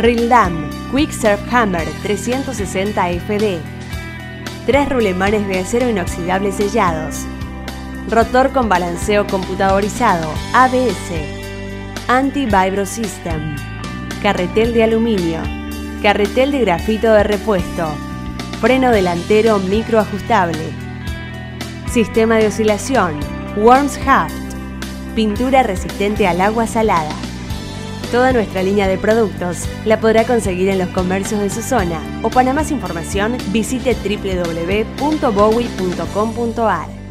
Rildam Quick Serve Hammer 360 FD. 3 rulemanes de acero inoxidable sellados. Rotor con balanceo computadorizado, ABS. Anti-Vibro System. Carretel de aluminio. Carretel de grafito de repuesto. Freno delantero microajustable. Sistema de oscilación, Worms Haft. Pintura resistente al agua salada. Toda nuestra línea de productos la podrá conseguir en los comercios de su zona o para más información visite www.bowie.com.ar.